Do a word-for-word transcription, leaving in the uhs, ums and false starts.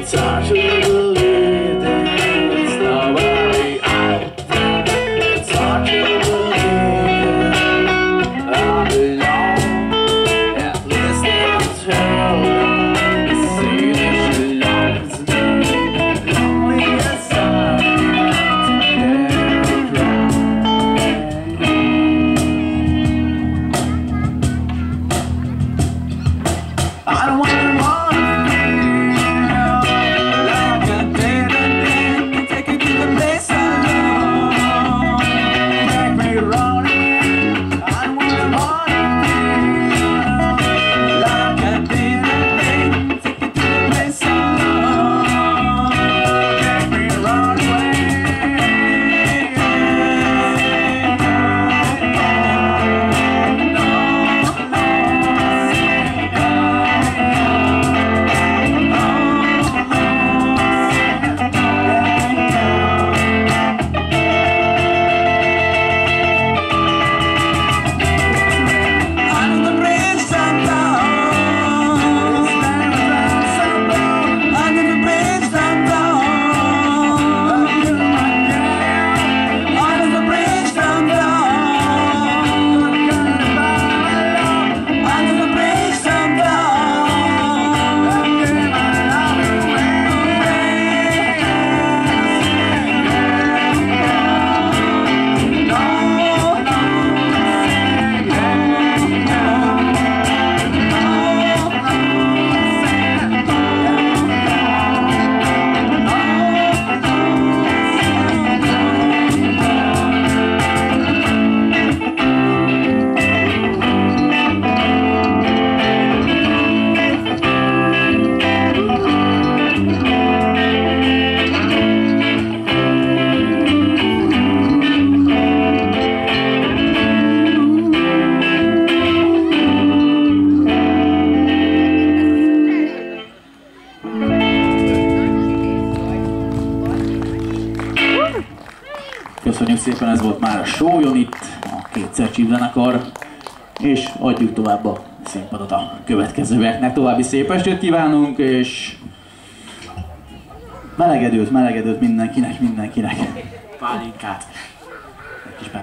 It's hard to believe that it's not where I think. It's hard to believe that I belong. At least they'll tell me they say that she loves me. Lonely as I I don't want to köszönjük szépen, ez volt már a show, jön itt a Kétszercsíp zenekar, és adjuk tovább a színpadot a következőeknek. További szép estét kívánunk, és melegedőt, melegedőt mindenkinek, mindenkinek. Pálinkát.